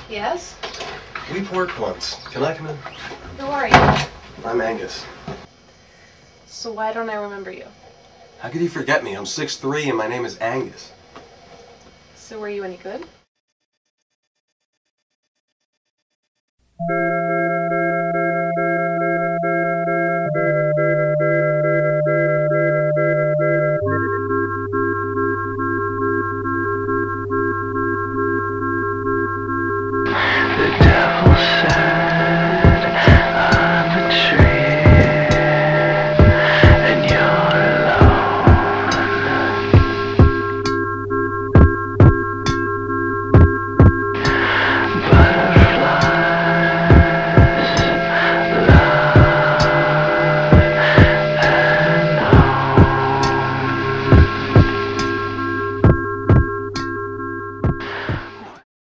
Yes? We've worked once. Can I come in? Who are you? I'm Angus. So why don't I remember you? How could you forget me? I'm 6'3" and my name is Angus. So were you any good?